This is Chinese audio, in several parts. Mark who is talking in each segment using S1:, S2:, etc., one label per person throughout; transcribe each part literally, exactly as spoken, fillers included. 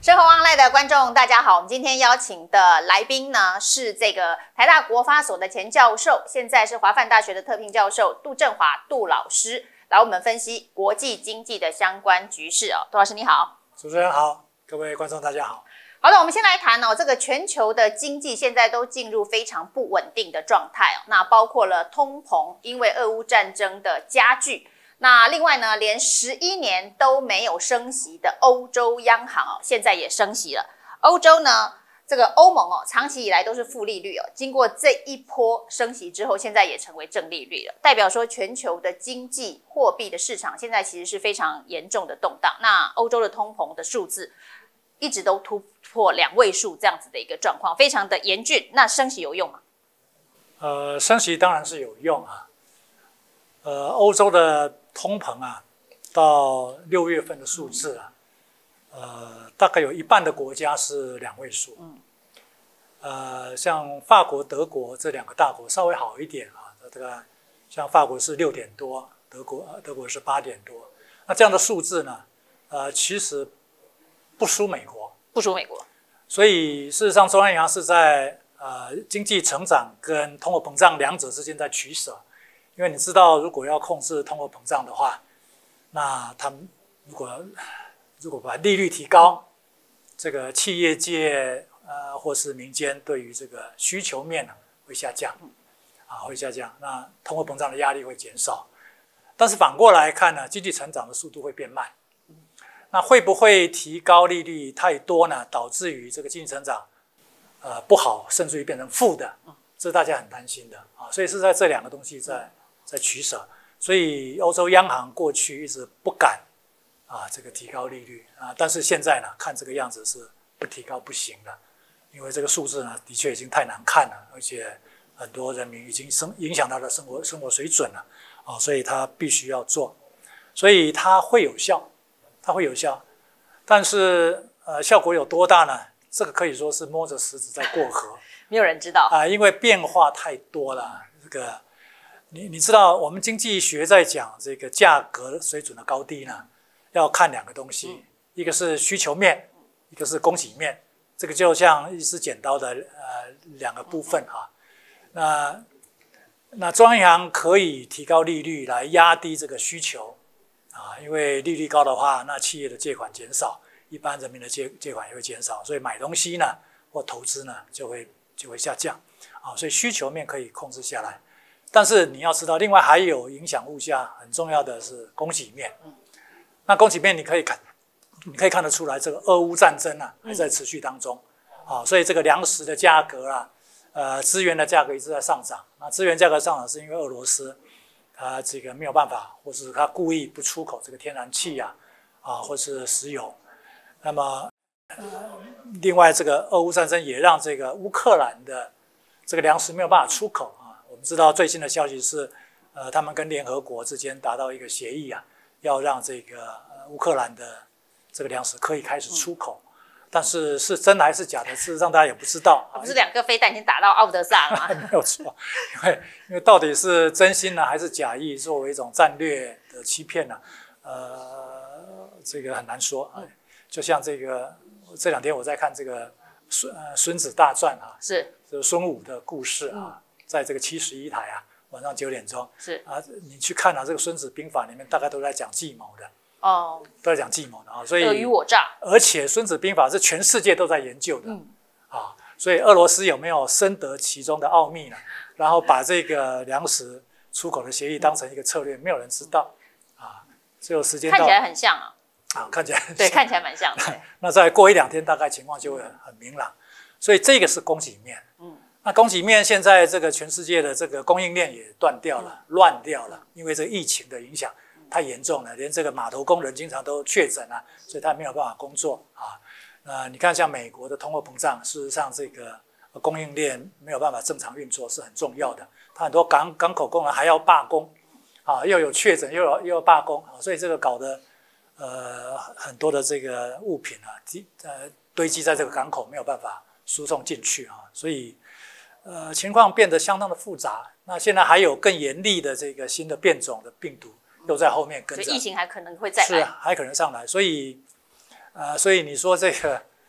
S1: 生活 online 的观众，大家好，我们今天邀请的来宾呢是这个台大国发所的前教授，现在是华梵大学的特聘教授杜振华杜老师，来我们分析国际经济的相关局势哦。杜老师你好。
S2: 主持人好，各位观众大家好。
S1: 好的，我们先来谈哦，这个全球的经济现在都进入非常不稳定的状态哦，那包括了通膨，因为俄乌战争的加剧。那另外呢，连十一年都没有升息的欧洲央行哦，现在也升息了。欧洲呢，这个欧盟哦，长期以来都是负利率哦，经过这一波升息之后，现在也成为正利率了，代表说全球的经济货币的市场现在其实是非常严重的动荡。那欧洲的通膨的数字一直都突破两位数这样子的一个状况，非常的严峻。那升息有用吗？
S2: 呃，升息当然是有用啊。呃，欧洲的通膨啊，到六月份的数字啊，呃，大概有一半的国家是两位数。嗯。呃，像法国、德国这两个大国稍微好一点啊，这个像法国是六点多，德国德国是八点多。那这样的数字呢，呃，其实不输美国，
S1: 不输美国。
S2: 所以事实上，中央银行是在呃经济成长跟通货膨胀两者之间在取舍。因为你知道，如果要控制通货膨胀的话，那他们如果如果把利率提高，这个企业界呃或是民间对于这个需求面呢会下降，啊会下降，那通货膨胀的压力会减少。但是反过来看呢，经济成长的速度会变慢。那会不会提高利率太多呢？导致于这个经济成长呃不好，甚至于变成负的，这是大家很担心的啊。所以是在这两个东西在。在取舍，所以欧洲央行过去一直不敢啊这个提高利率啊，但是现在呢，看这个样子是不提高不行了，因为这个数字呢的确已经太难看了，而且很多人民已经生影响他的生活生活水准了啊，所以他必须要做，所以它会有效，它会有效，但是呃效果有多大呢？这个可以说是摸着石子在过河，
S1: 没有人知道
S2: 啊，因为变化太多了，这个。你你知道，我们经济学在讲这个价格水准的高低呢，要看两个东西，嗯、一个是需求面，一个是供给面。这个就像一支剪刀的呃两个部分哈。那那中央银行可以提高利率来压低这个需求啊，因为利率高的话，那企业的借款减少，一般人民的借借款也会减少，所以买东西呢或投资呢就会就会下降啊，所以需求面可以控制下来。但是你要知道，另外还有影响物价很重要的是供给面。那供给面你可以看，你可以看得出来，这个俄乌战争啊还在持续当中，啊，所以这个粮食的价格啊，呃，资源的价格一直在上涨。那资源价格上涨是因为俄罗斯它这个没有办法，或是它故意不出口这个天然气啊，啊，或是石油。那么，呃，另外这个俄乌战争也让这个乌克兰的这个粮食没有办法出口。我们知道最新的消息是，呃，他们跟联合国之间达到一个协议啊，要让这个、呃、乌克兰的这个粮食可以开始出口，嗯、但是是真的还是假的，事实上大家也不知道。
S1: 不是两个飞弹已经打到奥德萨了吗？
S2: 没有错，因为因为到底是真心呢还是假意，作为一种战略的欺骗呢？呃，这个很难说。嗯、就像这个这两天我在看这个孙呃孙子大传啊，
S1: 是
S2: 就是孙武的故事啊。嗯在这个七十一台啊，晚上九点钟
S1: 是啊，
S2: 你去看啊，这个《孙子兵法》里面大概都在讲计谋的
S1: 哦，
S2: 都在讲计谋的啊，所以
S1: 尔虞我诈，
S2: 而且《孙子兵法》是全世界都在研究的、嗯、啊，所以俄罗斯有没有深得其中的奥秘呢？然后把这个粮食出口的协议当成一个策略，没有人知道啊，只有时间到
S1: 看起来很像啊，
S2: 啊，看起来很像
S1: 对，看起来蛮像的。
S2: 那再过一两天，大概情况就会很明朗，所以这个是供给面，嗯。那供给面现在这个全世界的这个供应链也断掉了，乱掉了，因为这个疫情的影响太严重了，连这个码头工人经常都确诊了，所以他没有办法工作啊。那你看，像美国的通货膨胀，事实上这个供应链没有办法正常运作是很重要的。他很多港港口工人还要罢工啊，又有确诊，又有又有罢工啊，所以这个搞得呃很多的这个物品啊，呃堆积在这个港口没有办法输送进去啊，所以。呃，情况变得相当的复杂。那现在还有更严厉的这个新的变种的病毒又在后面跟着，
S1: 所以疫情还可能会再来，
S2: 是还可能上来。所以，呃，所以你说这个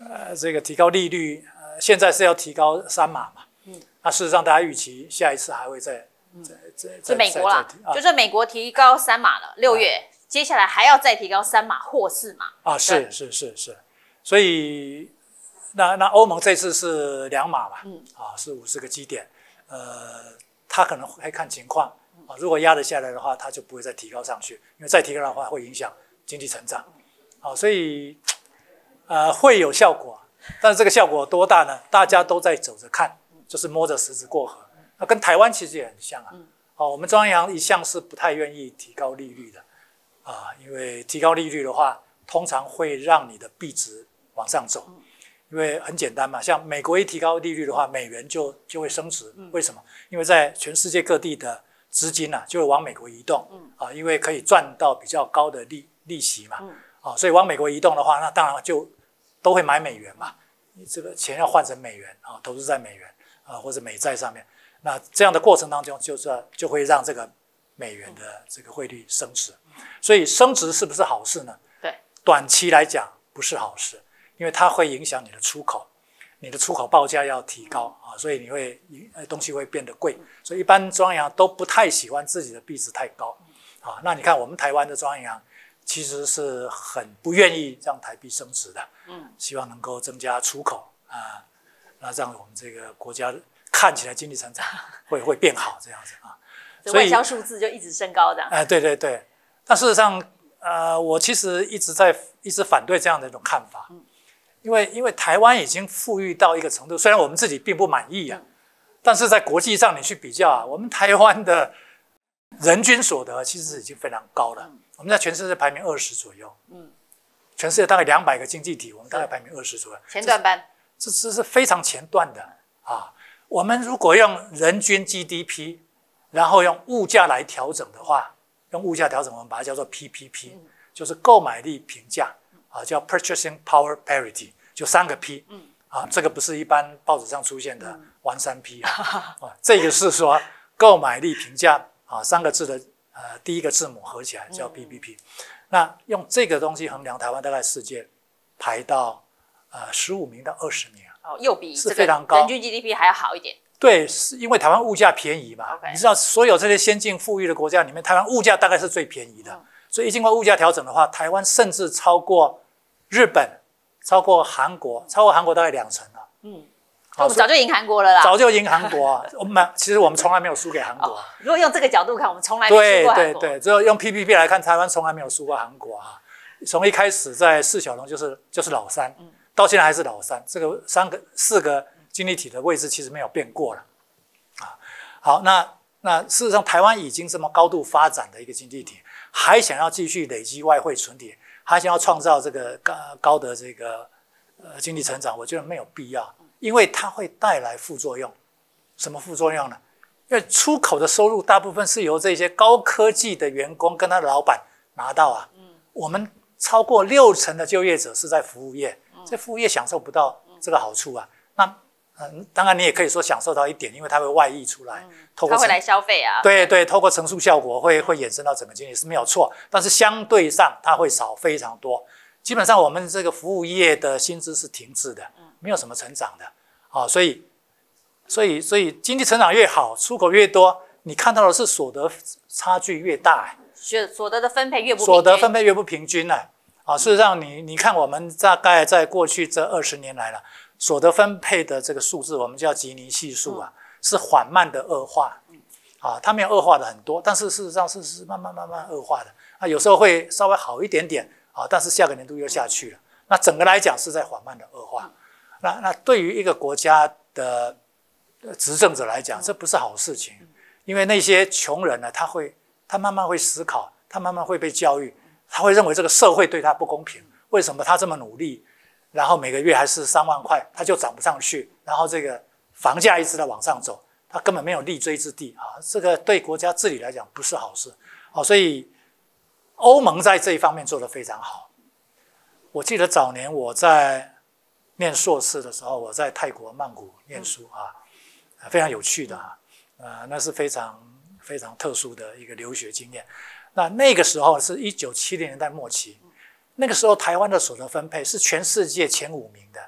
S2: 呃这个提高利率，呃现在是要提高三码嘛，嗯，那事实上大家预期下一次还会再再再
S1: 是美国啦，就是美国提高三码了，六月、啊、接下来还要再提高三码或四码
S2: 啊，是是是是，所以那那欧盟这次是两码嘛，嗯，啊是五十个基点，呃，他可能会看情况啊，如果压得下来的话，他就不会再提高上去，因为再提高的话会影响经济成长，啊，所以呃会有效果，但是这个效果多大呢？大家都在走着看，就是摸着石子过河。那跟台湾其实也很像啊，哦，我们中央银行一向是不太愿意提高利率的啊，因为提高利率的话，通常会让你的币值往上走，因为很简单嘛，像美国一提高利率的话，美元就就会升值，为什么？因为在全世界各地的资金啊，就会往美国移动啊，因为可以赚到比较高的利利息嘛，啊，所以往美国移动的话，那当然就都会买美元嘛，你这个钱要换成美元啊，投资在美元啊或者美债上面。那这样的过程当中，就是就会让这个美元的这个汇率升值，所以升值是不是好事呢？
S1: 对，
S2: 短期来讲不是好事，因为它会影响你的出口，你的出口报价要提高啊，所以你会东西会变得贵，所以一般中央银行都不太喜欢自己的币值太高啊。那你看我们台湾的中央银行其实是很不愿意让台币升值的，嗯，希望能够增加出口啊，那让我们这个国家看起来经济成长会会变好这样子啊，
S1: 所以外销数字就一直升高的。
S2: 哎、呃，对对对，但事实上，呃，我其实一直在一直反对这样的一种看法，嗯、因为因为台湾已经富裕到一个程度，虽然我们自己并不满意啊，嗯、但是在国际上你去比较啊，我们台湾的人均所得其实已经非常高了，嗯、我们在全世界排名二十左右，嗯，全世界大概两百个经济体，我们大概排名二十左右，
S1: 前段班，
S2: 这这是非常前段的啊。我们如果用人均 G D P， 然后用物价来调整的话，用物价调整，我们把它叫做 P P P，、嗯、就是购买力评价啊，叫 Purchasing Power Parity， 就三个 P，、嗯、啊，这个不是一般报纸上出现的玩三 P 啊，啊这个是说购买力评价啊，三个字的呃第一个字母合起来叫 P P P，、嗯、那用这个东西衡量台湾，大概世界排到呃十五名到二十名。
S1: 哦，又比
S2: 是非常高，
S1: 人均 G D P 还要好一点。
S2: 对，是因为台湾物价便宜嘛。Okay. 你知道，所有这些先进富裕的国家里面，台湾物价大概是最便宜的。嗯、所以，一经过物价调整的话，台湾甚至超过日本，超过韩国，超过韩国大概两成了。嗯，
S1: 我们早就赢韩国了啦。
S2: 早就赢韩国，我们其实我们从来没有输给韩国、哦。
S1: 如果用这个角度看，我们从来没输过韩国。
S2: 对对对，只有用 P P P 来看，台湾从来没有输过韩国啊。从一开始在四小龙就是就是老三。嗯，到现在还是老三，这个三个四个经济体的位置其实没有变过了，啊，好，那那事实上台湾已经这么高度发展的一个经济体，还想要继续累积外汇存底，还想要创造这个高高的这个呃经济成长，我觉得没有必要，因为它会带来副作用。什么副作用呢？因为出口的收入大部分是由这些高科技的员工跟他的老板拿到啊，我们超过六成的就业者是在服务业。这服务业享受不到这个好处啊，那、嗯、当然你也可以说享受到一点，因为它会外溢出来，
S1: 嗯、透过它会来消费啊，
S2: 对对，透过乘数效果会会衍生到整个经济是没有错，但是相对上它会少非常多。基本上我们这个服务业的薪资是停滞的，没有什么成长的，啊，所以所以所以经济成长越好，出口越多，你看到的是所得差距越大，
S1: 所得的分配越不平均，
S2: 所得分配越不平均了。啊，事实上你，你你看，我们大概在过去这二十年来了，所得分配的这个数字，我们叫吉尼系数啊，嗯、是缓慢的恶化。啊，它没有恶化的很多，但是事实上是是慢慢慢慢恶化的。啊，有时候会稍微好一点点啊，但是下个年度又下去了。那整个来讲是在缓慢的恶化。嗯、那那对于一个国家的执政者来讲，这不是好事情，因为那些穷人呢，他会他慢慢会思考，他慢慢会被教育。他会认为这个社会对他不公平，为什么他这么努力，然后每个月还是三万块，他就涨不上去，然后这个房价一直在往上走，他根本没有立锥之地啊！这个对国家治理来讲不是好事啊！所以欧盟在这一方面做得非常好。我记得早年我在念硕士的时候，我在泰国曼谷念书啊，非常有趣的啊，呃，那是非常非常特殊的一个留学经验。那那个时候是一九七零年代末期，那个时候台湾的所得分配是全世界前五名的，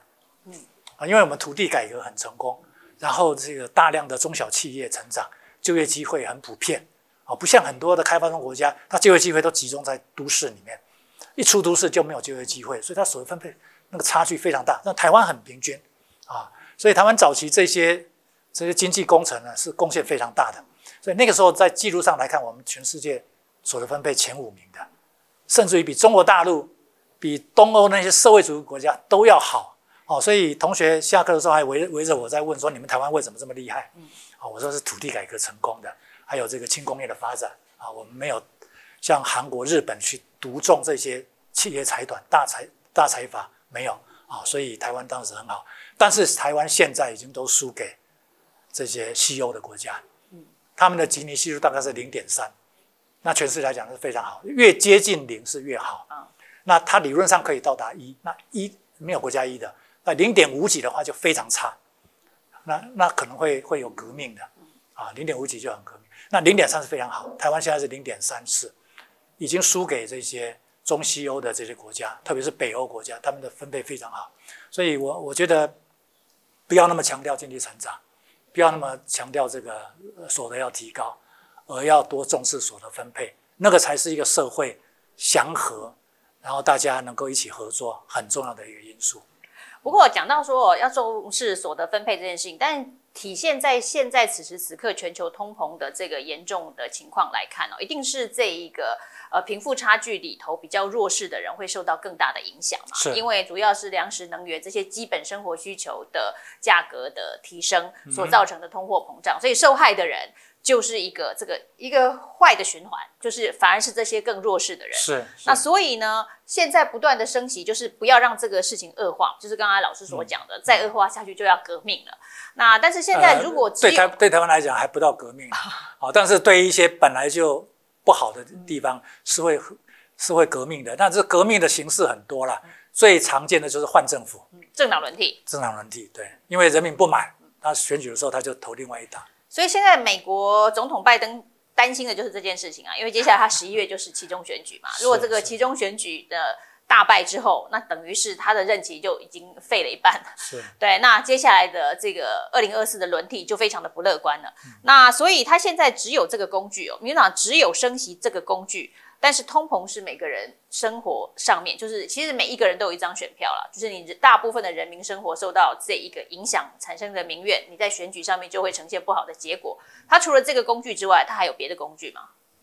S1: 嗯，
S2: 啊，因为我们土地改革很成功，然后这个大量的中小企业成长，就业机会很普遍，啊，不像很多的开发中国家，它就业机会都集中在都市里面，一出都市就没有就业机会，所以它所得分配那个差距非常大。那台湾很平均，啊，所以台湾早期这些这些经济工程呢是贡献非常大的，所以那个时候在记录上来看，我们全世界所得分配前五名的，甚至于比中国大陆、比东欧那些社会主义国家都要好。哦，所以同学下课的时候还围围着我在问说：“你们台湾为什么这么厉害？”嗯，哦，我说是土地改革成功的，还有这个轻工业的发展啊，我们没有像韩国、日本去独重这些企业财团、大财大财阀，没有啊，所以台湾当时很好。但是台湾现在已经都输给这些西欧的国家，嗯，他们的吉尼系数大概是零点三，那全世界来讲是非常好，越接近零是越好。嗯，那它理论上可以到达一，那一没有国家一的。那零点五几的话就非常差，那那可能会会有革命的，啊，零点五几就很革命。那零点三是非常好，台湾现在是零点三四，已经输给这些中西欧的这些国家，特别是北欧国家，他们的分配非常好。所以我我觉得不要那么强调经济成长，不要那么强调这个所得要提高，而要多重视所得分配，那个才是一个社会祥和，然后大家能够一起合作很重要的一个因素。
S1: 不过讲到说要重视所得分配这件事情，但体现在现在此时此刻全球通膨的这个严重的情况来看哦，一定是这一个呃贫富差距里头比较弱势的人会受到更大的影响嘛？
S2: 是，
S1: 因为主要是粮食、能源这些基本生活需求的价格的提升所造成的通货膨胀，嗯、所以受害的人就是一个这个一个坏的循环，就是反而是这些更弱势的人。
S2: 是，是
S1: 那所以呢，现在不断的升息，就是不要让这个事情恶化，就是刚才老师所讲的，嗯、再恶化下去就要革命了。那但是现在如果只有、
S2: 呃、对台对台湾来讲还不到革命，好，但是对一些本来就不好的地方是会、嗯、是会革命的。但是革命的形式很多啦，嗯、最常见的就是换政府，
S1: 嗯、政党轮替，
S2: 政党轮替，对，因为人民不满，他选举的时候他就投另外一党。
S1: 所以现在美国总统拜登担心的就是这件事情啊，因为接下来他十一月就是期中选举嘛，如果这个期中选举的大败之后，那等于是他的任期就已经废了一半了。
S2: 是，
S1: 对，那接下来的这个二零二四的轮替就非常的不乐观了。嗯、那所以他现在只有这个工具哦，民进党只有升息这个工具。但是通膨是每个人生活上面，就是其实每一个人都有一张选票啦，就是你大部分的人民生活受到这一个影响产生的民怨，你在选举上面就会呈现不好的结果。它除了这个工具之外，它还有别的工具吗？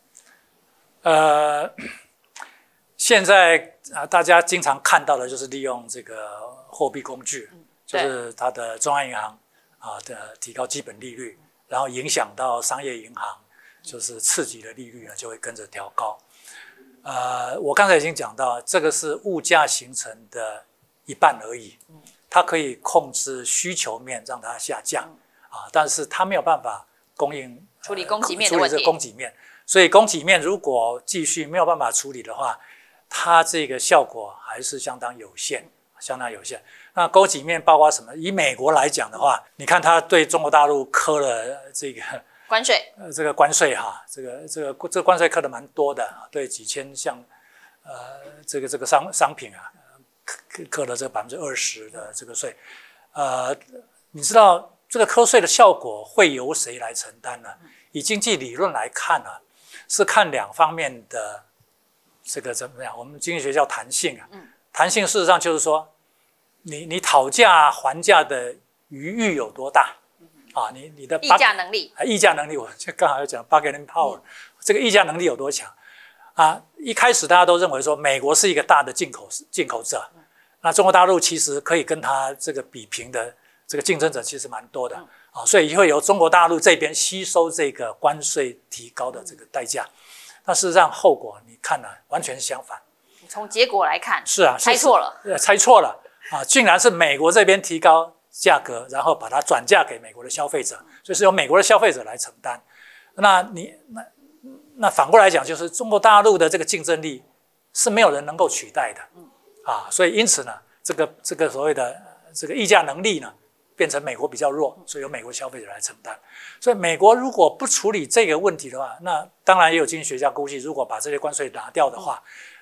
S2: 呃，现在啊，大家经常看到的就是利用这个货币工具，嗯、就是它的中央银行啊的提高基本利率，然后影响到商业银行，就是刺激的利率呢就会跟着调高。呃，我刚才已经讲到，这个是物价形成的一半而已，它可以控制需求面让它下降，啊，但是它没有办法供应
S1: 处理供给面的问题，
S2: 处理这供给面，所以供给面如果继续没有办法处理的话，它这个效果还是相当有限，相当有限。那供给面包括什么？以美国来讲的话，你看它对中国大陆课了这个。
S1: 关税，
S2: 呃，这个关税哈，这个这个这个关税课的蛮多的，对几千项，呃，这个这个商商品啊，课课了这百分之二十的这个税，呃，你知道这个课税的效果会由谁来承担呢？以经济理论来看啊，是看两方面的这个怎么样？我们经济学叫弹性啊，弹性事实上就是说，你你讨价还价的余裕有多大？啊，你你的
S1: 议价能力，
S2: 议价能力，我就刚好要讲 bargaining power，、嗯、这个议价能力有多强啊？一开始大家都认为说美国是一个大的进口进口者，嗯、那中国大陆其实可以跟它这个比平的这个竞争者其实蛮多的、嗯、啊，所以会由中国大陆这边吸收这个关税提高的这个代价。那事实上后果你看呢、啊，完全是相反。
S1: 从结果来看，
S2: 是啊，
S1: 猜错了，
S2: 是猜错了啊，竟然是美国这边提高价格，然后把它转嫁给美国的消费者，所以是由美国的消费者来承担。那你那那反过来讲，就是中国大陆的这个竞争力是没有人能够取代的，啊，所以因此呢，这个这个所谓的这个议价能力呢，变成美国比较弱，所以由美国消费者来承担。所以美国如果不处理这个问题的话，那当然也有经济学家估计，如果把这些关税拿掉的话，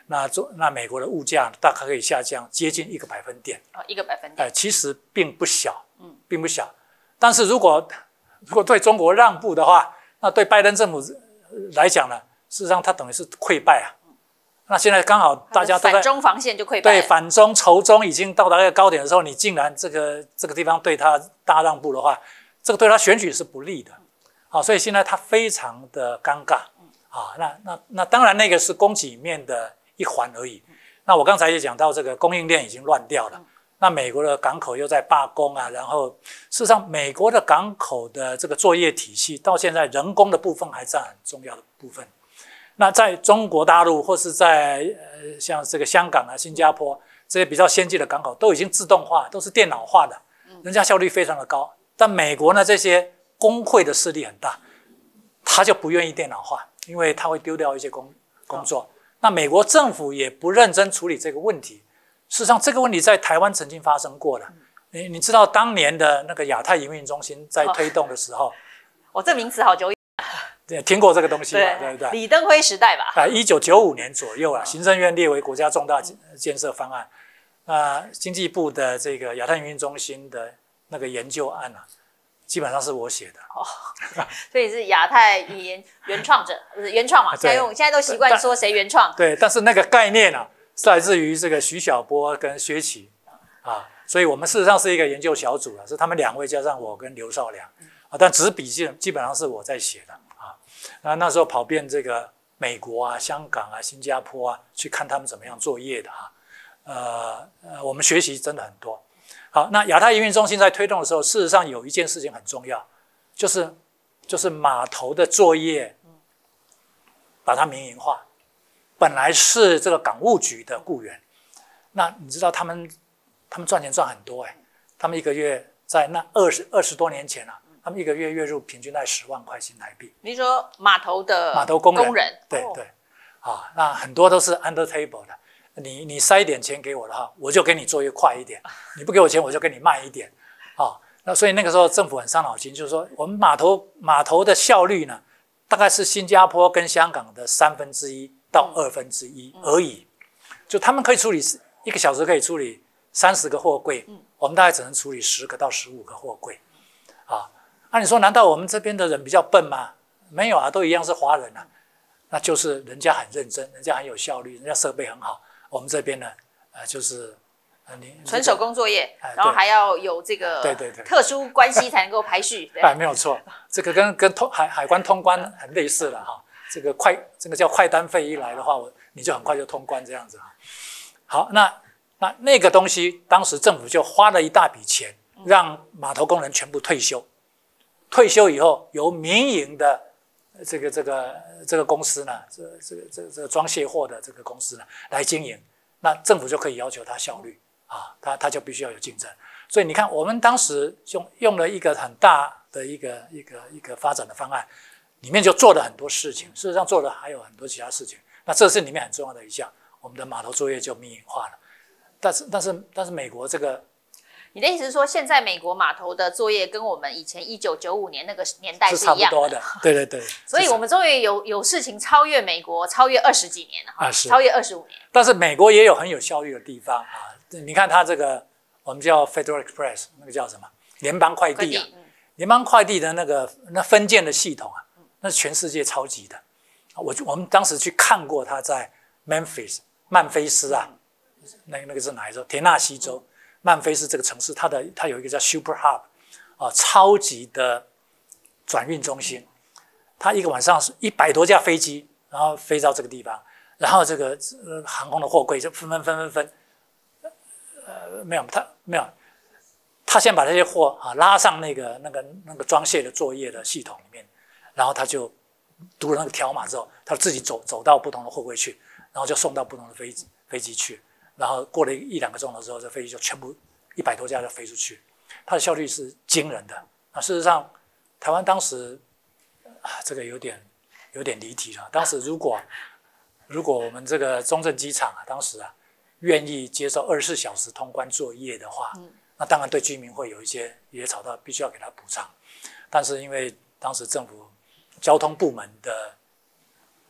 S2: 那中那美国的物价大概可以下降接近一个百分点，
S1: 哦，一个百分点，
S2: 呃，其实并不小，
S1: 嗯，
S2: 并不小。但是如果如果对中国让步的话，那对拜登政府来讲呢，事实上他等于是溃败啊。那现在刚好大家都在
S1: 反中防线就溃败，
S2: 对，反中仇中已经到达一个高点的时候，你竟然这个这个地方对他大让步的话，这个对他选举是不利的，啊，所以现在他非常的尴尬啊。那那那当然那个是供给面的一环而已。那我刚才也讲到，这个供应链已经乱掉了。那美国的港口又在罢工啊，然后事实上美国的港口的这个作业体系到现在人工的部分还占很重要的部分。那在中国大陆或是在呃像这个香港啊、新加坡这些比较先进的港口都已经自动化，都是电脑化的，人家效率非常的高。但美国呢，这些工会的势力很大，他就不愿意电脑化，因为他会丢掉一些工工作。那美国政府也不认真处理这个问题。事实上，这个问题在台湾曾经发生过的。你你知道当年的那个亚太营运中心在推动的时候，
S1: 我、哦、这名词好久
S2: 远，听过这个东西吧？
S1: 对
S2: 对不对？
S1: 李登辉时代吧？
S2: 啊，一九九五年左右啊，行政院列为国家重大建设方案。啊，经济部的这个亚太营运中心的那个研究案啊，基本上是我写的。
S1: 哦，所以是亚太语言原创者，不是原创嘛？现在用现在都习惯说谁原创。
S2: 对，但是那个概念啊，是来自于这个徐晓波跟薛奇啊，所以我们事实上是一个研究小组啊，是他们两位加上我跟刘少良啊，但纸笔基基本上是我在写的啊。那那时候跑遍这个美国啊、香港啊、新加坡啊，去看他们怎么样作业的啊。呃呃，我们学习真的很多。好，那亚太营运中心在推动的时候，事实上有一件事情很重要，就是就是码头的作业，把它民营化。本来是这个港务局的雇员，那你知道他们他们赚钱赚很多哎、欸，他们一个月在那二十二十多年前啊，他们一个月月入平均在十万块新台币。
S1: 你说码头的
S2: 码头工人，
S1: 工人
S2: 对对，啊，那很多都是 under table 的。你你塞一点钱给我的话，我就给你作业快一点；你不给我钱，我就给你慢一点。啊，那所以那个时候政府很伤脑筋，就是说我们码头码头的效率呢，大概是新加坡跟香港的三分之一到二分之一而已。就他们可以处理一个小时可以处理三十个货柜，我们大概只能处理十个到十五个货柜。啊，那你说难道我们这边的人比较笨吗？没有啊，都一样是华人啊。那就是人家很认真，人家很有效率，人家设备很好。我们这边呢，呃，就是呃，你
S1: 纯手工作业，
S2: 哎、
S1: 然后还要有这个
S2: 对对对
S1: 特殊关系才能够排序。
S2: 哎，没有错，这个跟跟通海海关通关很类似了哈。这个快，这个叫快单费一来的话，我你就很快就通关这样子哈。好，那那那个东西，当时政府就花了一大笔钱，让码头工人全部退休。退休以后，由民营的这个这个这个公司呢，这这个这个这个装卸货的这个公司呢来经营，那政府就可以要求它效率啊，它它就必须要有竞争。所以你看，我们当时用用了一个很大的一个一个一个发展的方案，里面就做了很多事情，事实上做了还有很多其他事情。那这是里面很重要的一项，我们的码头作业就民营化了。但是但是但是美国这个。
S1: 你的意思是说，现在美国码头的作业跟我们以前一九九五年那个年代
S2: 是
S1: 一样的，
S2: 差不多的，对对对。
S1: 所以我们终于有有事情超越美国，超越二十几年了哈，
S2: 啊是
S1: 超越二十五年。
S2: 但是美国也有很有效率的地方啊，你看它这个我们叫 Federal Express， 那个叫什么联邦快递啊，
S1: 嗯、
S2: 联邦快递的那个那分件的系统啊，那是全世界超级的。我我们当时去看过它在 Memphis 曼菲斯啊，那那个是哪一州？田纳西州。曼菲斯这个城市，它的它有一个叫 Super Hub， 啊，超级的转运中心。它一个晚上是一百多架飞机，然后飞到这个地方，然后这个、呃、航空的货柜就分分分分分，呃，没有，它没有，它先把这些货啊拉上那个那个那个装卸的作业的系统里面，然后它就读了那个条码之后，它自己走走到不同的货柜去，然后就送到不同的飞机飞机去。然后过了一两个钟头之后，这飞机就全部一百多架就飞出去，它的效率是惊人的。啊，事实上，台湾当时啊，这个有点有点离题了。当时如果如果我们这个中正机场啊，当时啊愿意接受二十四小时通关作业的话，嗯、那当然对居民会有一些也吵到，必须要给他补偿。但是因为当时政府交通部门的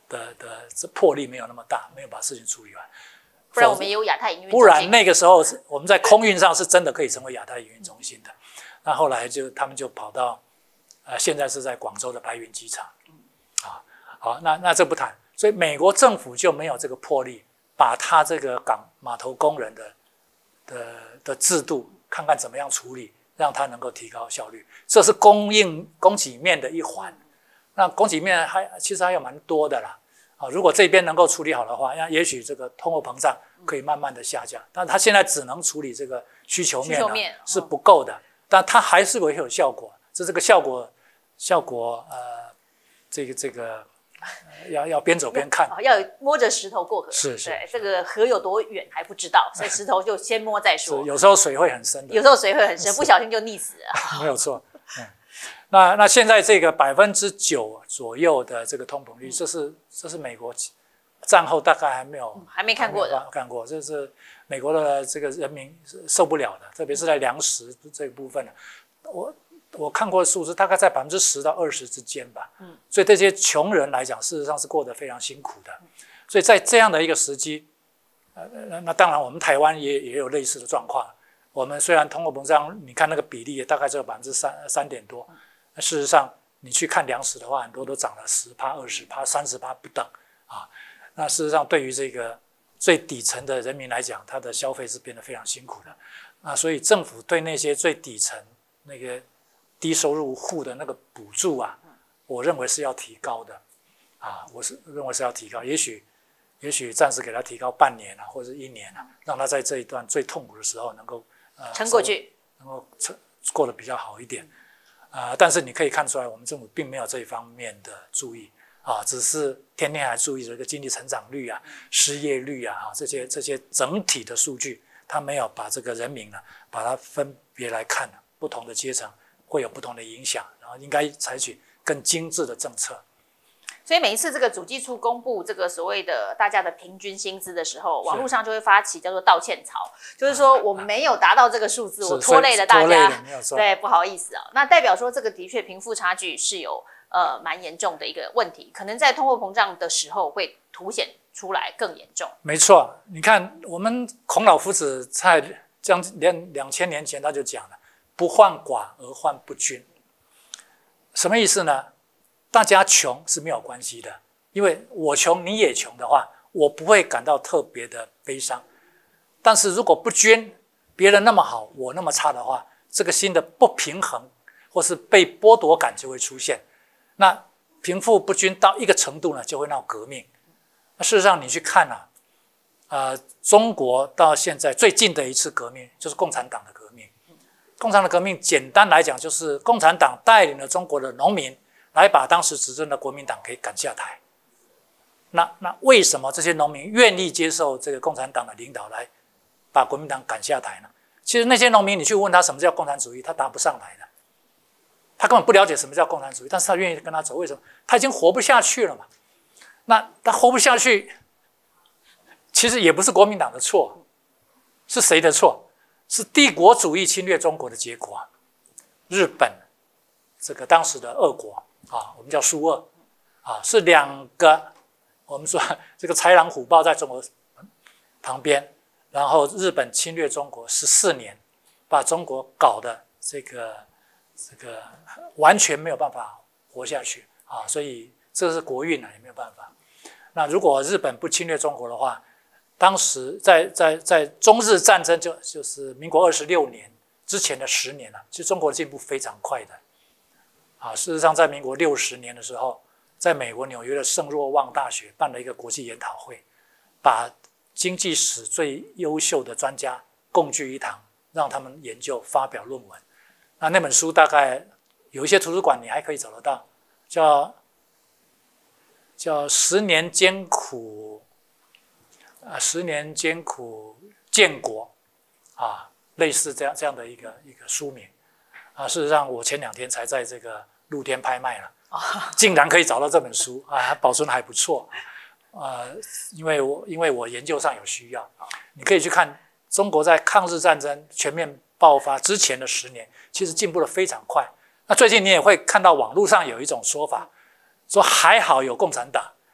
S2: 的的这魄力没有那么大，没有把事情处理完。
S1: 不然我们也有亚太营运中心。
S2: 不然那个时候是我们在空运上是真的可以成为亚太营运中心的。那后来就他们就跑到，呃，现在是在广州的白云机场，啊，好，那那这不谈。所以美国政府就没有这个魄力，把他这个港码头工人的的的制度看看怎么样处理，让它能够提高效率。这是供应供给面的一环。那供给面还其实还有蛮多的啦。啊，如果这边能够处理好的话，那也许这个通货膨胀可以慢慢的下降。但它现在只能处理这个需求面、啊、
S1: 需求面
S2: 是不够的，但它还是会有效果。这这个效果效果呃，这个这个、呃、要要边走边看，
S1: 要摸着石头过河。
S2: 是是，
S1: 对，这个河有多远还不知道，所以石头就先摸再说。
S2: 有时候水会很深的，
S1: 有时候水会很深，不小心就溺死了。
S2: 没有错。嗯，那那现在这个百分之九左右的这个通膨率，这是这是美国战后大概还没有、
S1: 嗯、还没看过的，
S2: 看过，这是美国的这个人民受不了的，特别是在粮食这一部分。我我看过的数字，大概在百分之十到二十之间吧。嗯，所以这些穷人来讲，事实上是过得非常辛苦的。所以在这样的一个时机，呃，那当然我们台湾也也有类似的状况。我们虽然通货膨胀，你看那个比例也大概只有百分之三三点多。事实上，你去看粮食的话，很多都涨了十趴、二十趴、三十趴不等啊。那事实上，对于这个最底层的人民来讲，他的消费是变得非常辛苦的。啊，所以政府对那些最底层那个低收入户的那个补助啊，我认为是要提高的。啊，我是认为是要提高，也许也许暂时给他提高半年啊，或者一年啊，让他在这一段最痛苦的时候能够呃
S1: 撑过去，
S2: 能够过得比较好一点。呃，但是你可以看出来，我们政府并没有这一方面的注意啊，只是天天还注意这个经济成长率啊、失业率啊、啊这些这些整体的数据，他没有把这个人民呢，把它分别来看，不同的阶层会有不同的影响，然后应该采取更精致的政策。
S1: 所以每一次这个主计处公布这个所谓的大家的平均薪资的时候，网络上就会发起叫做道歉潮，就是说我没有达到这个数字，我拖累了大家，对，不好意思啊。那代表说这个的确贫富差距是有呃蛮严重的一个问题，可能在通货膨胀的时候会凸显出来更严重。
S2: 没错，你看我们孔老夫子在将两两千年前他就讲了，不患寡而患不均，什么意思呢？大家穷是没有关系的，因为我穷你也穷的话，我不会感到特别的悲伤。但是如果不均，别人那么好，我那么差的话，这个新的不平衡或是被剥夺感就会出现。那贫富不均到一个程度呢，就会闹革命。那事实上你去看啊，呃，中国到现在最近的一次革命就是共产党的革命。共产党的革命简单来讲，就是共产党带领了中国的农民来把当时执政的国民党给赶下台。那那为什么这些农民愿意接受这个共产党的领导来把国民党赶下台呢？其实那些农民，你去问他什么叫共产主义，他答不上来的。他根本不了解什么叫共产主义，但是他愿意跟他走，为什么？他已经活不下去了嘛。那他活不下去，其实也不是国民党的错，是谁的错？是帝国主义侵略中国的结果啊。日本这个当时的俄国啊，我们叫苏俄啊，是两个，我们说这个豺狼虎豹在中国旁边，然后日本侵略中国十四年，把中国搞得这个这个完全没有办法活下去啊，所以这是国运啊，也没有办法。那如果日本不侵略中国的话，当时在在在中日战争就就是民国二十六年之前的十年啊，其实中国的进步非常快的。啊，事实上，在民国六十年的时候，在美国纽约的圣若望大学办了一个国际研讨会，把经济史最优秀的专家共聚一堂，让他们研究发表论文。那那本书大概有一些图书馆你还可以找得到，叫叫十年艰苦啊，十年艰苦建国啊，类似这样这样的一个一个书名。啊，事实上，我前两天才在这个露天拍卖了，竟然可以找到这本书啊，保存还不错。呃，因为我因为我研究上有需要，你可以去看中国在抗日战争全面爆发之前的十年，其实进步得非常快。那最近你也会看到网络上有一种说法，说还好有共产党，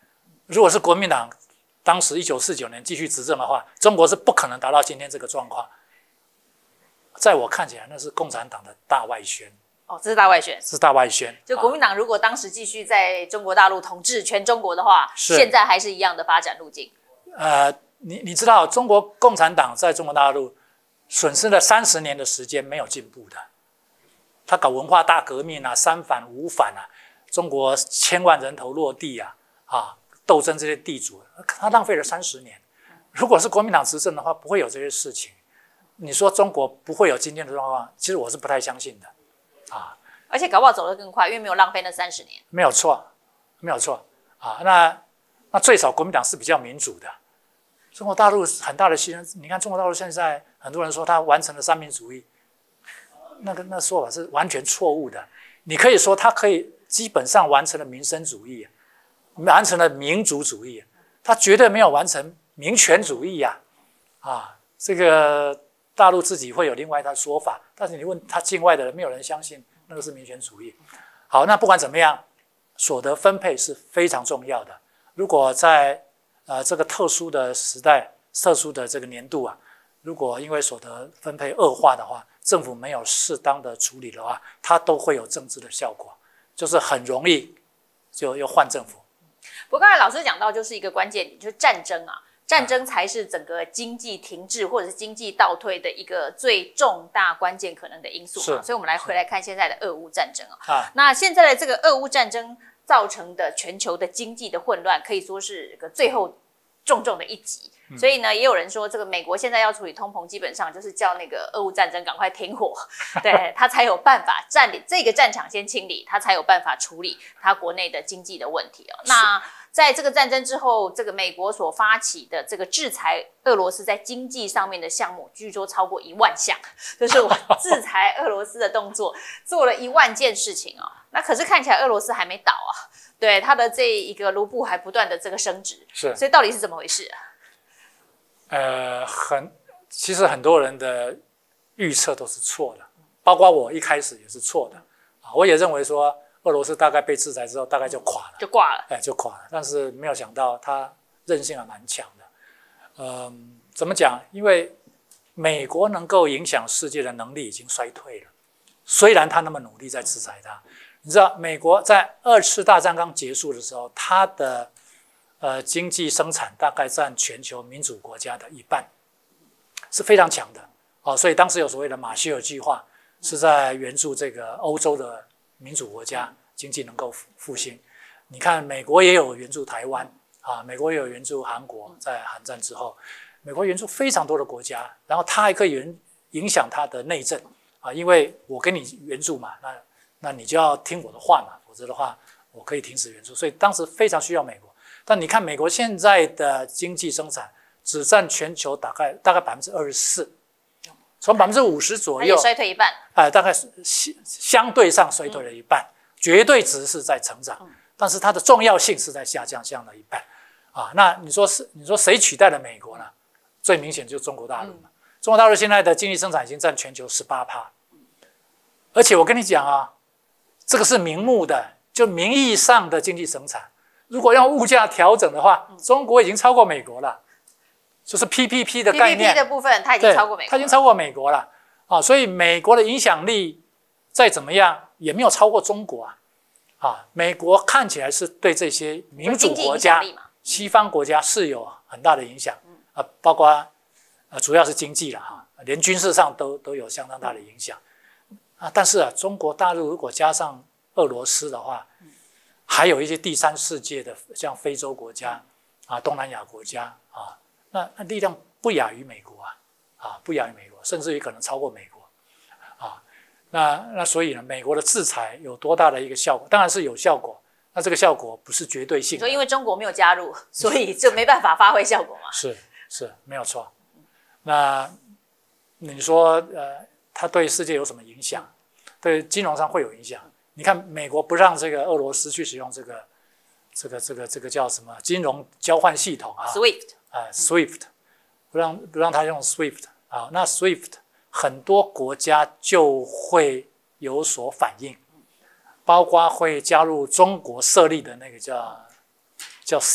S2: 如果是国民党当时一九四九年继续执政的话，中国是不可能达到今天这个状况。在我看起来，那是共产党的大外宣。
S1: 哦，这是大外宣，
S2: 是大外宣。
S1: 就国民党如果当时继续在中国大陆统治全中国的话，现在还是一样的发展路径。
S2: 呃，你你知道，中国共产党在中国大陆损失了三十年的时间，没有进步的。他搞文化大革命啊，三反五反啊，中国千万人头落地啊，啊，斗争这些地主，他浪费了三十年。如果是国民党执政的话，不会有这些事情。你说中国不会有今天的状况，其实我是不太相信的。啊，
S1: 而且搞不好走得更快，因为没有浪费那三十年。
S2: 没有错，没有错啊。那那最少国民党是比较民主的。中国大陆很大的牺牲，你看中国大陆现在很多人说他完成了三民主义，那个那说法是完全错误的。你可以说他可以基本上完成了民生主义，完成了民族主义，他绝对没有完成民权主义呀！啊，啊，这个。大陆自己会有另外一套说法，但是你问他境外的人，没有人相信那个是民权主义。好，那不管怎么样，所得分配是非常重要的。如果在呃这个特殊的时代、特殊的这个年度啊，如果因为所得分配恶化的话，政府没有适当的处理的话，它都会有政治的效果，就是很容易就又换政府。
S1: 不过刚才老师讲到，就是一个关键点，就是战争啊。战争才是整个经济停滞或者是经济倒退的一个最重大关键可能的因素嘛，所以我们来回来看现在的俄乌战争啊。那现在的这个俄乌战争造成的全球的经济的混乱，可以说是个最后重重的一击。嗯、所以呢，也有人说，这个美国现在要处理通膨，基本上就是叫那个俄乌战争赶快停火，对他才有办法占领这个战场先清理，他才有办法处理他国内的经济的问题哦。那在这个战争之后，这个美国所发起的这个制裁俄罗斯在经济上面的项目，据说超过一万项，就是我制裁俄罗斯的动作做了一万件事情哦。那可是看起来俄罗斯还没倒啊，对他的这一个卢布还不断的这个升值，
S2: 是，
S1: 所以到底是怎么回事啊？
S2: 呃，很，其实很多人的预测都是错的，包括我一开始也是错的啊，我也认为说。俄罗斯大概被制裁之后，大概就垮了，
S1: 就挂了，
S2: 哎，就垮了。但是没有想到，它韧性还蛮强的。嗯，怎么讲？因为美国能够影响世界的能力已经衰退了。虽然他那么努力在制裁它，你知道，美国在二次大战刚结束的时候，它的呃经济生产大概占全球民主国家的一半，是非常强的。哦，所以当时有所谓的马歇尔计划，是在援助这个欧洲的。民主国家经济能够复兴，你看美国也有援助台湾啊，美国也有援助韩国，在韩战之后，美国援助非常多的国家，然后它还可以影响它的内政啊，因为我给你援助嘛，那那你就要听我的话嘛，否则的话我可以停止援助，所以当时非常需要美国。但你看美国现在的经济生产只占全球大概大概百分之二十四。从百分之五十左右，
S1: 衰退一半，
S2: 哎、呃，大概是相对上衰退了一半，嗯、绝对值是在成长，嗯、但是它的重要性是在下降，降了一半，啊，那你说是你说谁取代了美国呢？最明显就是中国大陆嘛。嗯、中国大陆现在的经济生产已经占全球十八趴，而且我跟你讲啊，这个是明目的，就名义上的经济生产，如果用物价调整的话，中国已经超过美国了。就是 P P P 的概念
S1: ，P P P 的部分它已经超过美国，
S2: 它已经超过美国了啊，所以美国的影响力再怎么样也没有超过中国啊啊，美国看起来是对这些民主国家、西方国家是有很大的影响啊，包括呃主要是经济了哈，连军事上都都有相当大的影响啊，但是啊，中国大陆如果加上俄罗斯的话，还有一些第三世界的像非洲国家啊、东南亚国家啊。那, 那力量不亚于美国啊，啊，不亚于美国，甚至于可能超过美国，啊，那那所以呢，美国的制裁有多大的一个效果？当然是有效果，那这个效果不是绝对性的。
S1: 所以因为中国没有加入，所以就没办法发挥效果嘛。
S2: 是是，没有错。那你说呃，它对世界有什么影响？对金融上会有影响。你看，美国不让这个俄罗斯去使用这个这个这个这个叫什么金融交换系统啊
S1: ？SWIFT。
S2: 啊 ，SWIFT 不让不让他用 SWIFT 啊，那 SWIFT 很多国家就会有所反应，包括会加入中国设立的那个叫叫 C I P S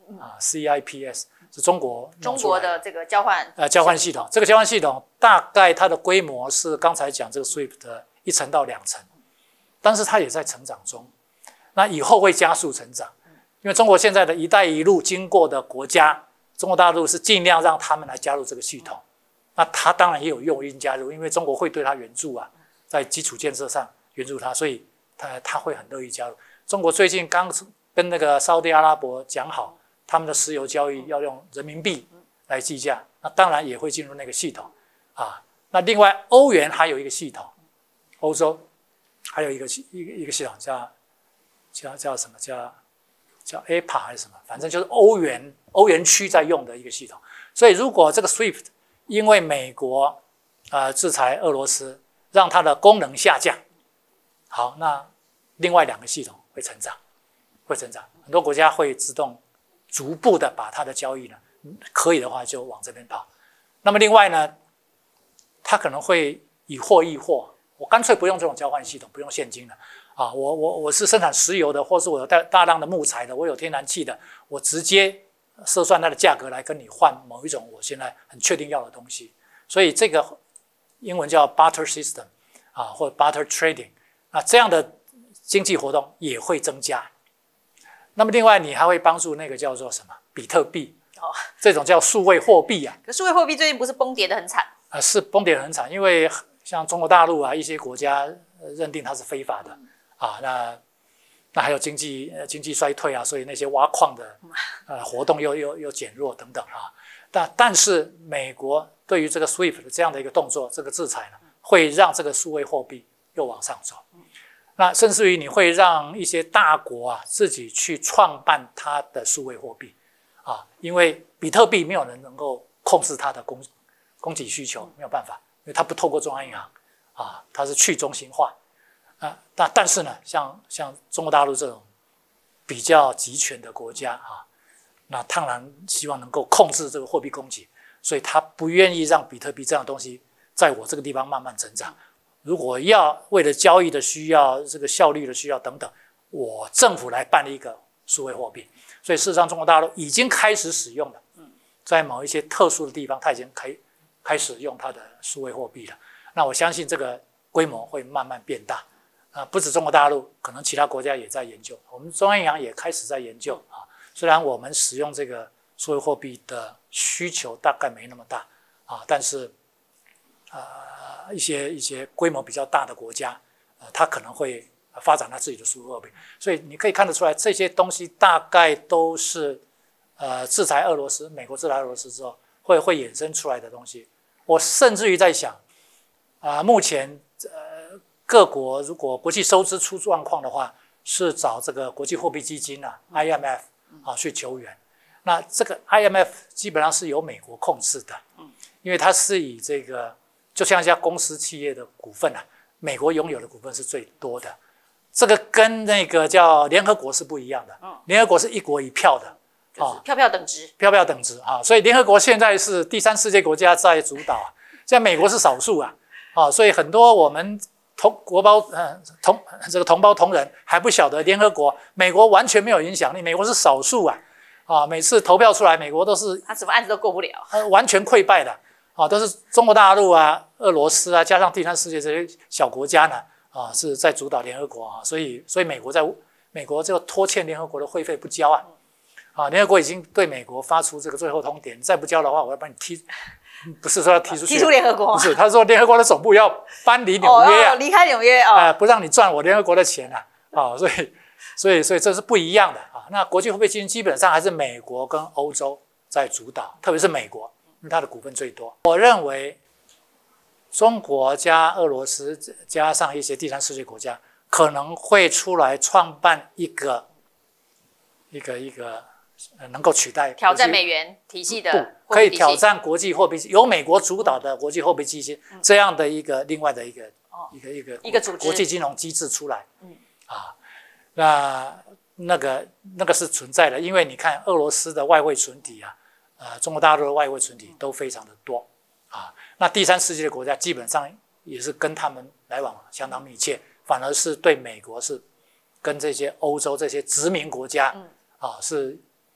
S2: 啊 ，C I P S 是中国
S1: 中国的这个交换
S2: 呃交换系统。这个交换系统大概它的规模是刚才讲这个 SWIFT 的一层到两层，但是它也在成长中。那以后会加速成长，因为中国现在的一带一路经过的国家，中国大陆是尽量让他们来加入这个系统。那他当然也有诱因加入，因为中国会对他援助啊，在基础建设上援助他，所以他他会很乐意加入。中国最近刚跟那个沙特阿拉伯讲好，他们的石油交易要用人民币来计价，那当然也会进入那个系统啊。那另外，欧元还有一个系统，欧洲还有一个一个一个系统叫叫叫什么叫叫 A P A 还是什么，反正就是欧元欧元区在用的一个系统。所以如果这个 SWIFT 因为美国呃制裁俄罗斯，让它的功能下降，好，那另外两个系统会成长，会成长，很多国家会自动逐步的把它的交易呢，可以的话就往这边跑。那么另外呢，它可能会以货易货，我干脆不用这种交换系统，不用现金了啊，我我我是生产石油的，或是我有大大量的木材的，我有天然气的，我直接设算它的价格来跟你换某一种我现在很确定要的东西，所以这个英文叫 barter system 啊，或者 barter trading， 那这样的经济活动也会增加。那么另外你还会帮助那个叫做什么比特币，哦，这种叫数位货币啊。
S1: 可数位货币最近不是崩跌得很惨？
S2: 啊，是崩跌得很惨，因为像中国大陆啊一些国家认定它是非法的啊，那。那还有经济呃经济衰退啊，所以那些挖矿的呃活动又又又减弱等等啊。但但是美国对于这个 SWIFT 的这样的一个动作，这个制裁呢，会让这个数位货币又往上走。那甚至于你会让一些大国啊自己去创办它的数位货币啊，因为比特币没有人能够控制它的供供给需求，没有办法，因为它不透过中央银行啊，它是去中心化。啊，但但是呢，像像中国大陆这种比较集权的国家啊，那当然希望能够控制这个货币供给，所以他不愿意让比特币这样的东西在我这个地方慢慢成长。如果要为了交易的需要、这个效率的需要等等，我政府来办一个数位货币。所以事实上，中国大陆已经开始使用了，在某一些特殊的地方，它已经开开始用它的数位货币了。那我相信这个规模会慢慢变大。啊，不止中国大陆，可能其他国家也在研究。我们中央银行也开始在研究啊。虽然我们使用这个数位货币的需求大概没那么大啊，但是呃一些一些规模比较大的国家，呃，它可能会发展它自己的数位货币。所以你可以看得出来，这些东西大概都是呃制裁俄罗斯，美国制裁俄罗斯之后会会衍生出来的东西。我甚至于在想啊、呃，目前呃。各国如果国际收支出状况的话，是找这个国际货币基金啊 I M F 啊去求援。那这个 I M F 基本上是由美国控制的，因为它是以这个就像一家公司企业的股份啊，美国拥有的股份是最多的。这个跟那个叫联合国是不一样的，联合国是一国一票的，
S1: 啊，票票等值，
S2: 票票等值啊。所以联合国现在是第三世界国家在主导啊，现在美国是少数啊，啊，所以很多我们。同国胞呃同这个同胞同仁还不晓得联合国，美国完全没有影响力，美国是少数啊啊！每次投票出来，美国都是
S1: 他什么案子都过不了，
S2: 呃，完全溃败的啊，都是中国大陆啊、俄罗斯啊，加上第三世界这些小国家呢啊，是在主导联合国啊，所以所以美国在美国这个拖欠联合国的会费不交啊啊，联合国已经对美国发出这个最后通牒，你再不交的话，我要把你踢。不是说要踢出去，
S1: 踢出联合国，
S2: 不是，他说联合国的总部要搬离纽约啊，
S1: 哦、离开纽约啊、
S2: 呃，不让你赚我联合国的钱啊，啊，所以，所以，所以这是不一样的啊。那国际货币基金基本上还是美国跟欧洲在主导，特别是美国，因为它的股份最多。我认为，中国加俄罗斯加上一些第三世界国家，可能会出来创办一个一个一个。能够取代
S1: 挑战美元体系的，
S2: 可以挑战国际货币，由美国主导的国际货币基金、嗯、这样的一个另外的一个、哦、一个一个
S1: 一个组织
S2: 国际金融机制出来，嗯啊，那那个那个是存在的，因为你看俄罗斯的外汇存底啊，呃，中国大陆的外汇存底都非常的多啊，那第三世界的国家基本上也是跟他们来往相当密切，反而是对美国是跟这些欧洲这些殖民国家、嗯、啊是。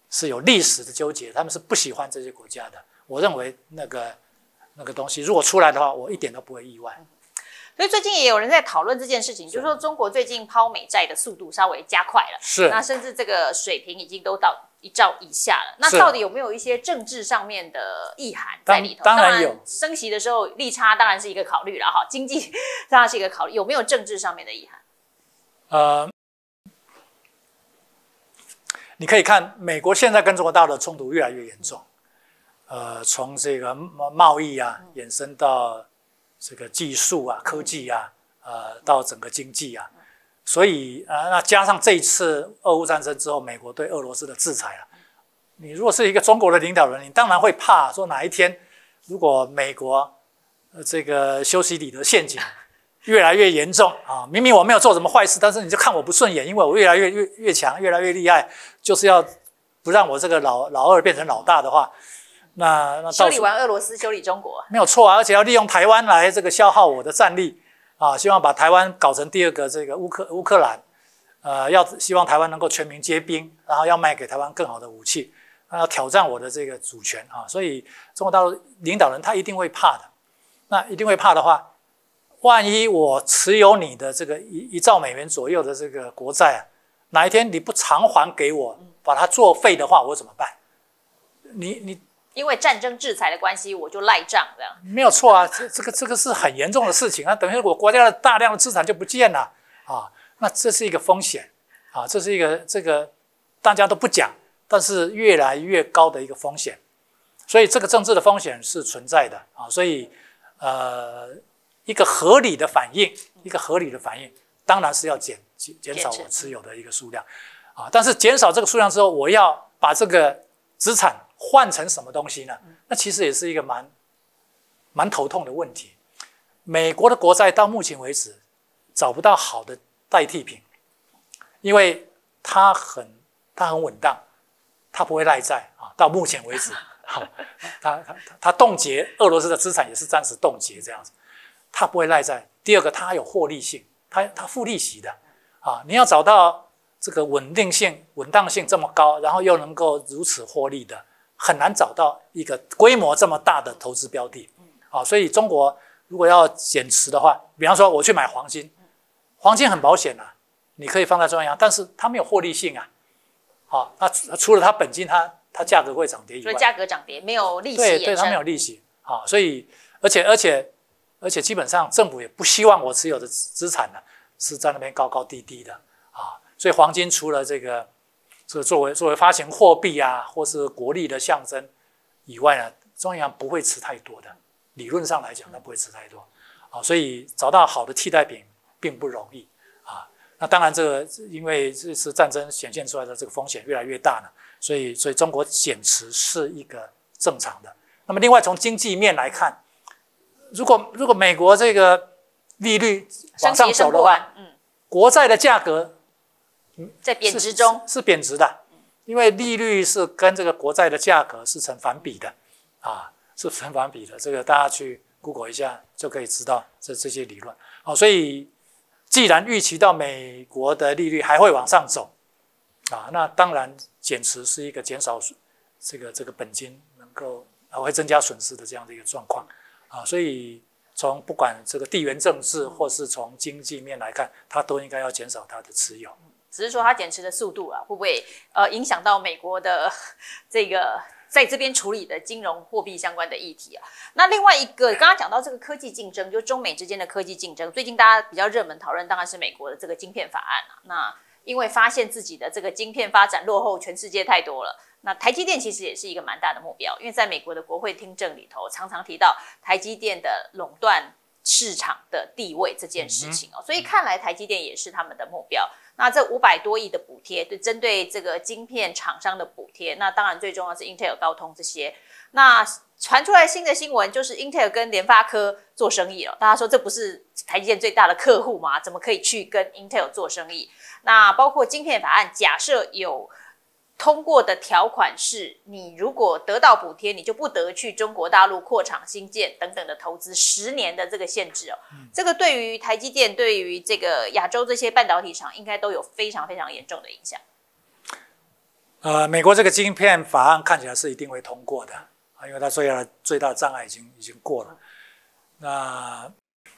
S2: 是有历史的纠结，他们是不喜欢这些国家的。我认为那个那个东西如果出来的话，我一点都不会意外。
S1: 所以最近也有人在讨论这件事情，就是说中国最近抛美债的速度稍微加快了，
S2: 是，
S1: 那甚至这个水平已经都到一兆以下了。那到底有没有一些政治上面的意涵在里头？
S2: 当然有，
S1: 升息的时候利差当然是一个考虑了哈，经济当然是一个考虑，有没有政治上面的意涵？呃，
S2: 你可以看美国现在跟中国大陆的冲突越来越严重，呃，从这个贸易啊衍生到这个技术啊、科技啊，呃，到整个经济啊，所以啊、呃，那加上这一次俄乌战争之后，美国对俄罗斯的制裁啊，你如果是一个中国的领导人，你当然会怕说哪一天如果美国呃这个修昔底德陷阱越来越严重啊，明明我没有做什么坏事，但是你就看我不顺眼，因为我越来越越越强，越来越厉害，就是要不让我这个老老二变成老大的话。那那
S1: 修理完俄罗斯，修理中国
S2: 没有错啊，而且要利用台湾来这个消耗我的战力啊，希望把台湾搞成第二个这个乌克乌克兰，呃，要希望台湾能够全民皆兵，然后要卖给台湾更好的武器，要挑战我的这个主权啊，所以中国大陆领导人他一定会怕的。那一定会怕的话，万一我持有你的这个一一兆美元左右的这个国债啊，哪一天你不偿还给我，把它作废的话，我怎么办？你你。
S1: 因为战争制裁的关系，我就赖账这样。
S2: 没有错啊，这这个这个是很严重的事情啊，等于我国家的大量的资产就不见了啊，那这是一个风险啊，这是一个这个大家都不讲，但是越来越高的一个风险，所以这个政治的风险是存在的啊，所以呃一个合理的反应，一个合理的反应，当然是要减减少我持有的一个数量啊，但是减少这个数量之后，我要把这个资产换成什么东西呢？那其实也是一个蛮蛮头痛的问题。美国的国债到目前为止找不到好的代替品，因为它很它很稳当，它不会赖债啊。到目前为止，好，它它它冻结俄罗斯的资产也是暂时冻结这样子，它不会赖债。第二个，它还有获利性，它它付利息的啊。你要找到这个稳定性、稳当性这么高，然后又能够如此获利的。很难找到一个规模这么大的投资标的，啊，所以中国如果要减持的话，比方说我去买黄金，黄金很保险啊，你可以放在中央，但是它没有获利性啊，好，那除了它本金它它价格会涨跌以外，
S1: 所以价格涨跌没有利息，
S2: 对对，它没有利息，啊，所以而且而且而且基本上政府也不希望我持有的资产呢是在那边高高低低的啊，所以黄金除了这个。这作为作为发行货币啊，或是国力的象征以外呢，中央银行不会持太多的。理论上来讲，它不会持太多啊，所以找到好的替代品并不容易啊。那当然，这个因为这次战争显现出来的这个风险越来越大了，所以所以中国减持是一个正常的。那么，另外从经济面来看，如果如果美国这个利率往上走的话，嗯，国债的价格。
S1: 在贬值中
S2: 是, 是, 是贬值的，因为利率是跟这个国债的价格是成反比的，啊，是成反比的。这个大家去 Google 一下就可以知道这这些理论。好、哦，所以既然预期到美国的利率还会往上走，啊，那当然减持是一个减少这个这个本金能够啊会增加损失的这样的一个状况，啊，所以从不管这个地缘政治或是从经济面来看，它都应该要减少它的持有。
S1: 只是说它减持的速度啊，会不会呃影响到美国的这个在这边处理的金融货币相关的议题啊？那另外一个刚刚讲到这个科技竞争，就中美之间的科技竞争，最近大家比较热门讨论当然是美国的这个晶片法案啊。那因为发现自己的这个晶片发展落后全世界太多了，那台积电其实也是一个蛮大的目标，因为在美国的国会听证里头常常提到台积电的垄断市场的地位这件事情哦，所以看来台积电也是他们的目标。那这五百多亿的补贴，对针对这个晶片厂商的补贴，那当然最重要是 Intel、高通这些。那传出来新的新闻就是 Intel 跟联发科做生意了，大家说这不是台积电最大的客户吗？怎么可以去跟 Intel 做生意？那包括晶片法案，假设有通过的条款是，你如果得到补贴，你就不得去中国大陆扩厂新建等等的投资十年的这个限制哦。嗯、这个对于台积电，对于这个亚洲这些半导体厂，应该都有非常非常严重的影响。
S2: 呃，美国这个晶片法案看起来是一定会通过的啊，因为它最大的最大的障碍已经已经过了。那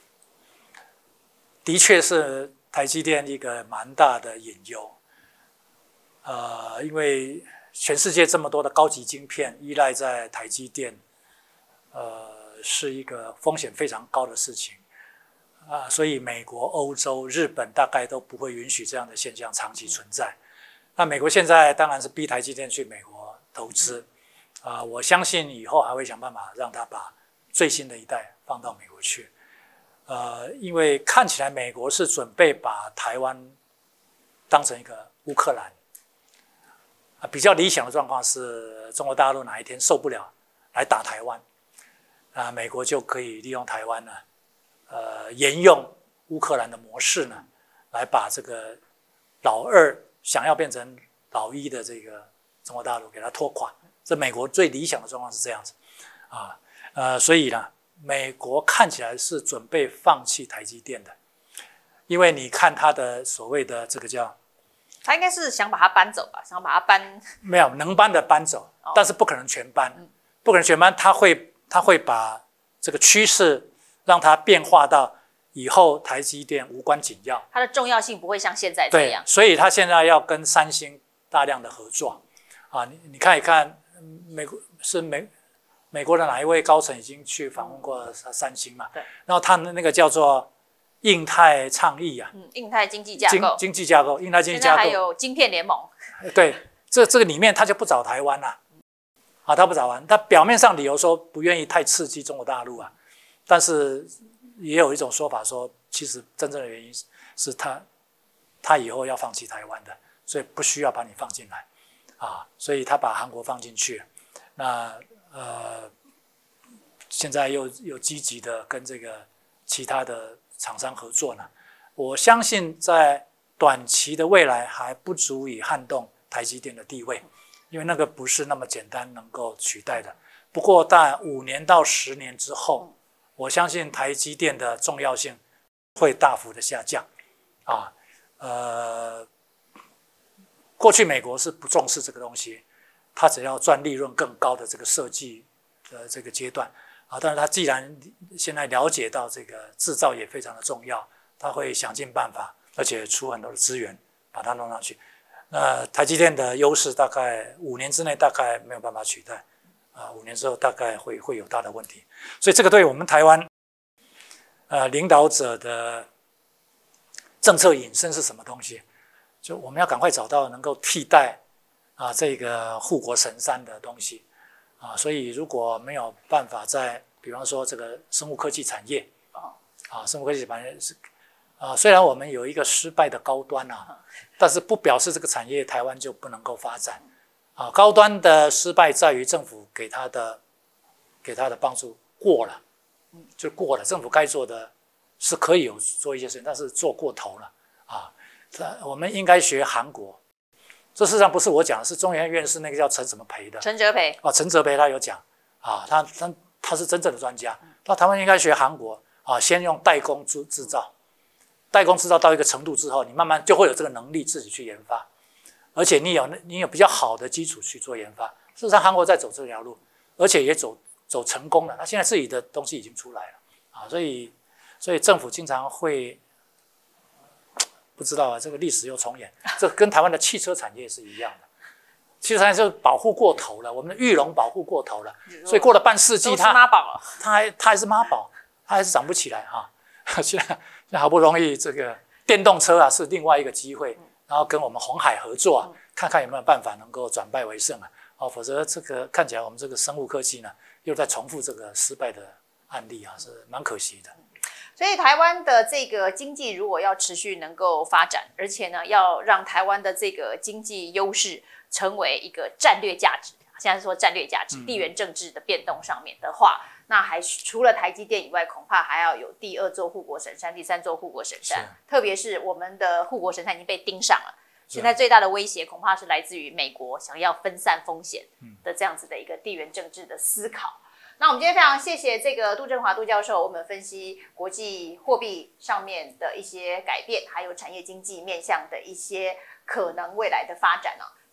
S2: 的确是台积电一个蛮大的隐忧，呃，因为全世界这么多的高级晶片依赖在台积电，呃，是一个风险非常高的事情啊、呃，所以美国、欧洲、日本大概都不会允许这样的现象长期存在。那美国现在当然是逼台积电去美国投资，啊、呃，我相信以后还会想办法让他把最新的一代放到美国去。呃，因为看起来美国是准备把台湾当成一个乌克兰，啊，比较理想的状况是中国大陆哪一天受不了来打台湾，啊，美国就可以利用台湾呢，呃，沿用乌克兰的模式呢，来把这个老二想要变成老一的这个中国大陆给它拖垮。这美国最理想的状况是这样子，啊，呃，所以呢。美国看起来是准备放弃台积电的，因为你看他的所谓的这个叫，
S1: 他应该是想把它搬走吧，想把它搬，
S2: 没有能搬的搬走，哦、但是不可能全搬，嗯、不可能全搬，他会他会把这个趋势让它变化到以后台积电无关紧要，
S1: 它的重要性不会像现在这样，
S2: 对，所以他现在要跟三星大量的合作，啊，你你看一看，美国是美。美国的哪一位高层已经去访问过三星嘛？对，然后他的那个叫做印太倡议啊，
S1: 嗯，印太经济架构，
S2: 经济架构，印太经济架构，
S1: 现在还有晶片联盟。
S2: 对，这这个里面他就不找台湾啦、啊，啊，他不找台湾，他表面上理由说不愿意太刺激中国大陆啊，但是也有一种说法说，其实真正的原因是他他以后要放弃台湾的，所以不需要把你放进来啊，所以他把韩国放进去，那。呃，现在又又积极的跟这个其他的厂商合作呢，我相信在短期的未来还不足以撼动台积电的地位，因为那个不是那么简单能够取代的。不过，在五年到十年之后，我相信台积电的重要性会大幅的下降。啊，呃，过去美国是不重视这个东西。他只要赚利润更高的这个设计的这个阶段啊，但是他既然现在了解到这个制造也非常的重要，他会想尽办法，而且出很多的资源把它弄上去。那台积电的优势大概五年之内大概没有办法取代啊，五年之后大概会会有大的问题。所以这个对我们台湾呃领导者的政策引申是什么东西？就我们要赶快找到能够替代。啊，这个护国神山的东西啊，所以如果没有办法在，比方说这个生物科技产业啊，生物科技产业是啊，虽然我们有一个失败的高端啊，但是不表示这个产业台湾就不能够发展啊。高端的失败在于政府给他的给他的帮助过了，就过了，政府该做的是可以有做一些事情，但是做过头了啊。我们应该学韩国。这事实上不是我讲的，是中研院士那个叫陈什么培的，
S1: 陈哲培
S2: 哦，陈哲培他有讲啊，他他他是真正的专家。那台湾应该学韩国啊，先用代工制制造，代工制造到一个程度之后，你慢慢就会有这个能力自己去研发，而且你有你有比较好的基础去做研发。事实上，韩国在走这条路，而且也走走成功了。他现在自己的东西已经出来了啊，所以所以政府经常会。不知道啊，这个历史又重演，这跟台湾的汽车产业是一样的。汽车产业就保护过头了，我们的玉龙保护过头了，所以过了半世纪，它
S1: 妈宝，
S2: 它还它还是妈宝，它还是长不起来哈。现在现在好不容易这个电动车啊是另外一个机会，然后跟我们鸿海合作啊，看看有没有办法能够转败为胜啊。哦，否则这个看起来我们这个生物科技呢又在重复这个失败的案例啊，是蛮可惜的。
S1: 所以台湾的这个经济如果要持续能够发展，而且呢要让台湾的这个经济优势成为一个战略价值，现在说战略价值，地缘政治的变动上面的话，嗯、那还除了台积电以外，恐怕还要有第二座护国神山、第三座护国神山。特别是我们的护国神山已经被盯上了，现在最大的威胁恐怕是来自于美国想要分散风险的这样子的一个地缘政治的思考。那我们今天非常谢谢这个杜振华杜教授，我们分析国际货币上面的一些改变，还有产业经济面向的一些可能未来的发展哦。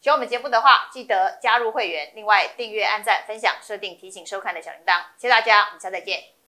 S1: 喜欢我们节目的话，记得加入会员，另外订阅、按赞、分享、设定提醒收看的小铃铛。谢谢大家，我们下次再见。